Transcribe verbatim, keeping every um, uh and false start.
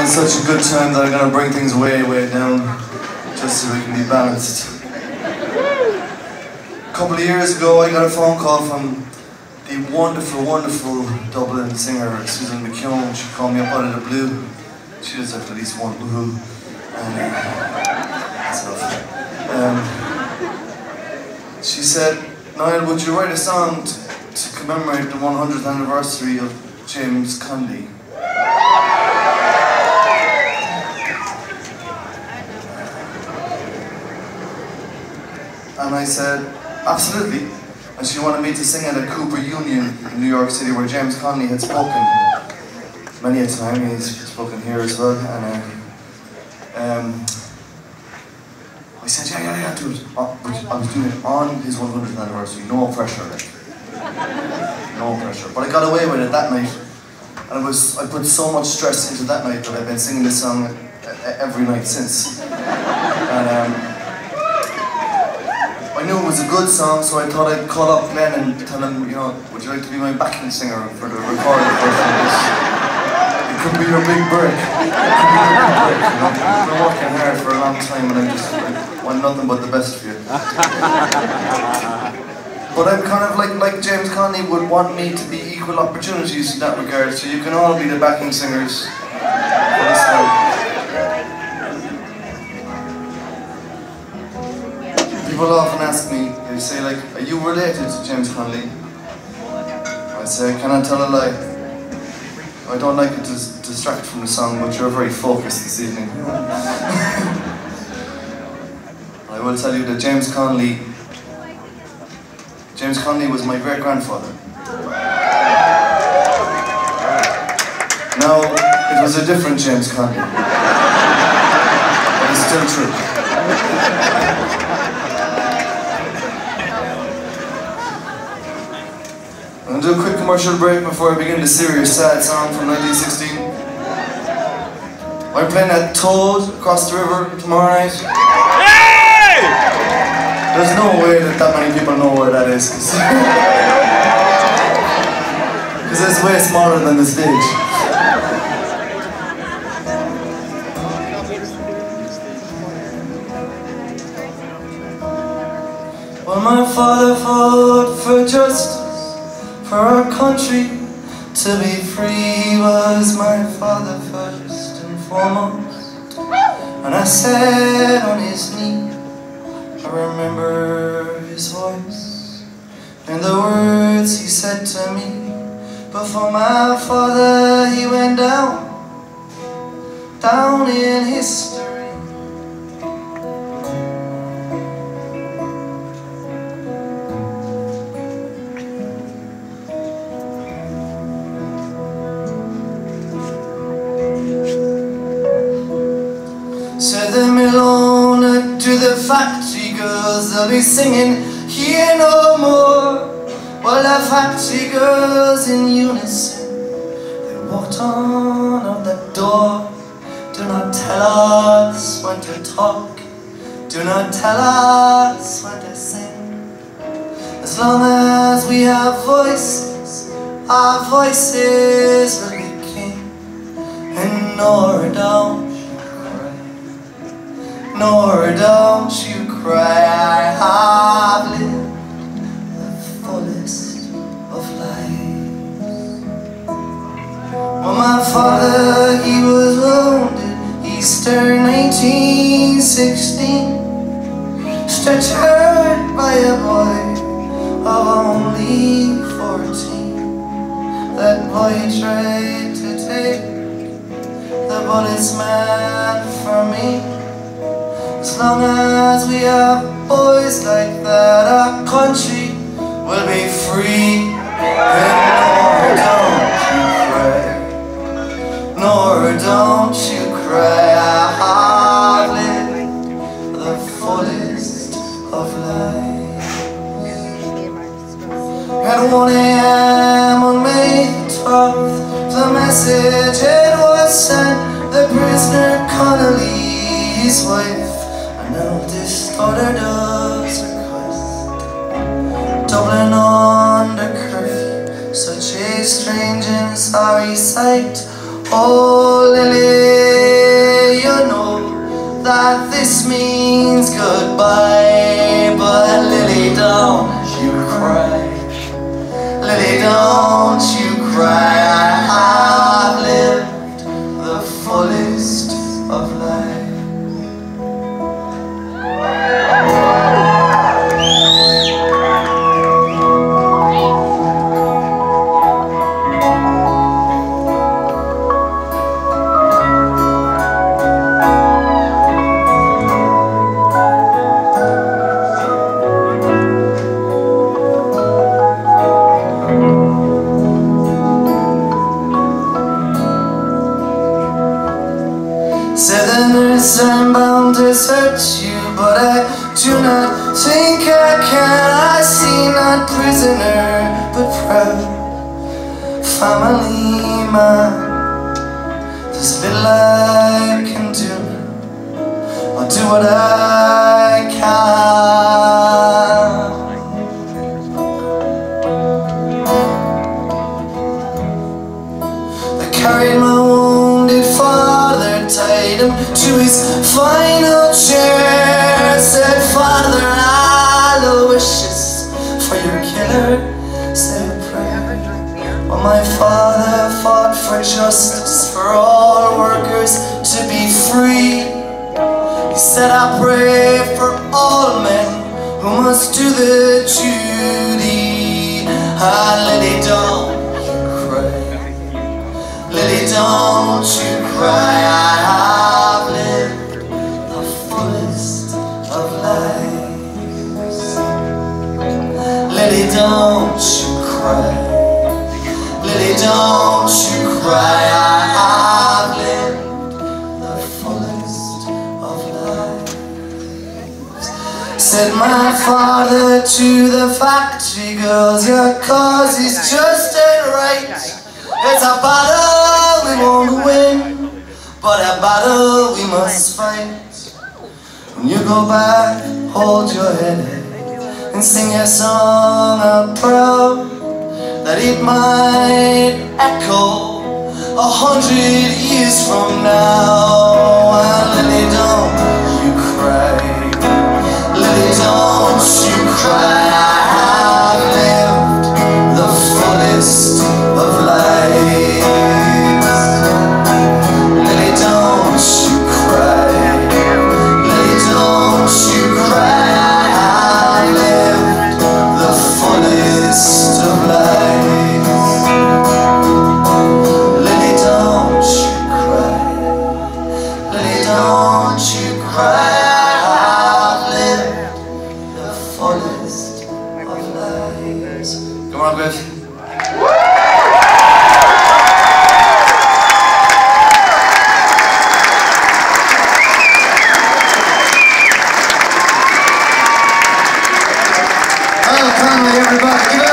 having such a good time that I'm going to bring things way, way down, just so we can be balanced. A couple of years ago, I got a phone call from the wonderful, wonderful Dublin singer, Susan McKeown. She called me up out of the blue. She does have at least one woohoo. And, uh, that's enough. Um, she said, Niall, would you write a song to, to commemorate the one hundredth anniversary of James Connolly? And I said, absolutely. And she wanted me to sing at a Cooper Union in New York City where James Connolly had spoken many a time. He's spoken here as well. And uh, um, I said, yeah, yeah, yeah, do it. Uh, but I was doing it on his one hundredth anniversary, no pressure, like. No pressure. But I got away with it that night. And it was, I put so much stress into that night that I've been singing this song every night since. And, um, I knew it was a good song, so I thought I'd call up Glen and tell him, you know, would you like to be my backing singer for the recording version of this? It could be your big break. It could be your big break, you know. I've been working hard for a long time and I just I want nothing but the best for you. But I'm kind of like, like James Connolly would want me to be equal opportunities in that regard, so you can all be the backing singers for this song. People often ask me, they say like, are you related to James Connolly? I say, I cannot tell a lie. I don't like it to distract from the song, but you're very focused this evening. I will tell you that James Connolly, James Connolly was my great-grandfather. Now, it was a different James Connolly, but it's still true. I'm going to do a quick commercial break before I begin the serious sad song from nineteen sixteen. I'm playing at Toad across the river tomorrow night. Hey! There's no way that that many people know where that is. Because it's way smaller than the stage. Well, my father fought for justice, for our country to be free. Was my father first and foremost. And I sat on his knee, I remember his voice and the words he said to me. But for my father he went down, down in history. Said the mill owner to the factory girls, they'll be singing here no more. Well, the factory girls in unison, they walked on out the door. Do not tell us when to talk, do not tell us when to sing. As long as we have voices, our voices will be king. And Nora, don't Nor don't you cry, I have lived the fullest of lives. Well, my father, he was wounded Easter nineteen sixteen, stretchered by a boy of only fourteen. That boy tried to take the bullets meant for me. As long as we have boys like that, our country will be free. And Nora, don't you cry, Nora, don't you cry, I have lived the fullest of life. At one A M on May twelfth, the message it was sent, the prisoner Connolly, his wife, an eldest daughter does request. Dublin under curfew, such a strange and sorry sight. Oh Lily, you know that this means goodbye, but Lily, don't you cry. Lily, don't you cry. I have lived the fullest of life. Said the nurse, I'm bound to search you, but I do not think I can. I see not prisoner, but proud family man. There's little I can do, I'll do what I can. They carried my wounded father, tied him to his final chair. Said, Father, all the wishes for your killer, said a prayer. But my father fought for justice, for all workers to be free. He said, I pray for all men who must do the duty. Ah, Lily, don't you cry. Lily, don't you cry. I have lived the fullest of lives. Lily, don't you cry. Lily, don't you cry. I have lived the fullest of lives. Said my father to the factory girls, your cause is just and right. It's a battle we won't win, but a battle we must fight. When you go back, hold your head and sing your song out proud, that it might echo a hundred years from now. And Lily, don't you cry. Lily, don't you cry. I have lived the fullest of life. Lily, don't you cry. Lily, don't you cry. I have lived the fullest of life. Lily, don't you cry. Lily, don't you cry. I have lived the fullest of lives. Come on, Griff. Niall Connolly, everybody.